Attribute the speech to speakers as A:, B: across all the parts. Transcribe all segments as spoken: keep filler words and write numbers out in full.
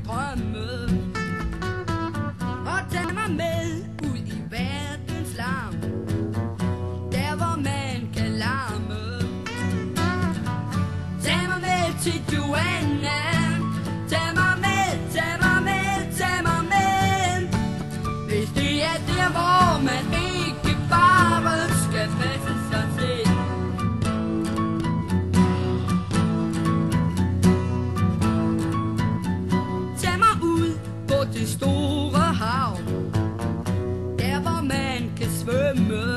A: drømme. Og tag mig med ud i verdens larm, der hvor man kan larme. Tag mig med til Joanna, tag mig med, tag mig med, tag mig med. Hvis det er der hvor man ikke bare skal passe sig til. Tag mig ud på det store hav, der hvor man kan svømme.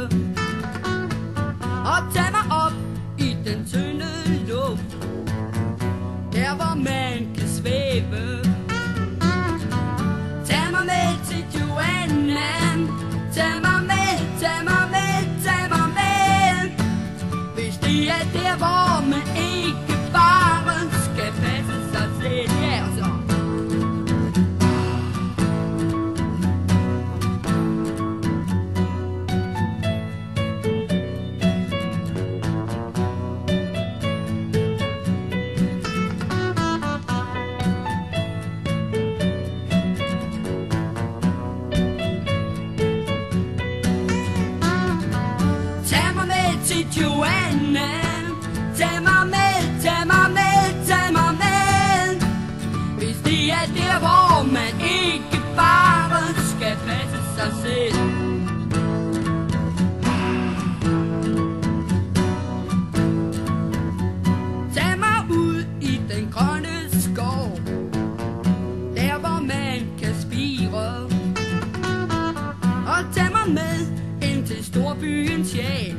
A: Og tag mig op i den tynde luft, der hvor man kan svæve. Tag mig med til Joanna, tag mig med, tag mig med, tag mig med. Hvis det er der hvor man ikke bare skal passe sig til. Ja, og så til Joanna, tag mig med, tag mig med, tag mig med. Hvis det er der hvor man ikke bare skal passe sig selv. Tag mig ud i den grønne skov, der hvor man kan spire. Og tag mig med ind til storbyens sjæl,